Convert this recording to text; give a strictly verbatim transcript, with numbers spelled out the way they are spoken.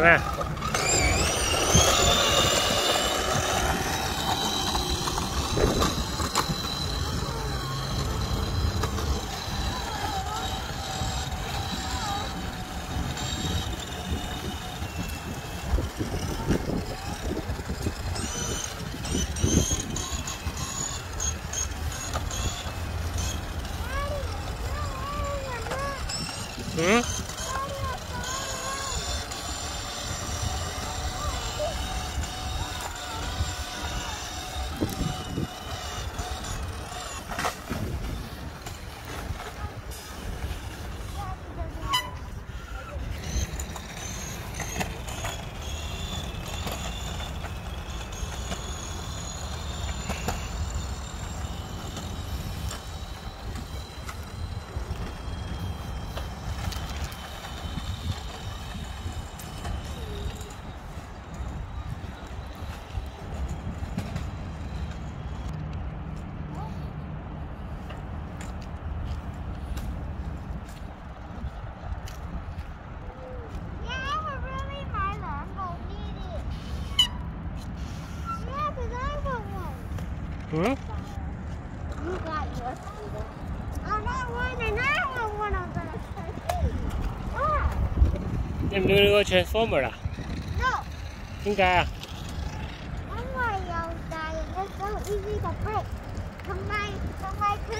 nè. Ừ. Hmm? You got yours. I want one and I want one of those. Why? Em đưa đưa Transformer à? No. Tiếng ca à? I'm like, yo, Daddy, it's so easy to break. Somebody, somebody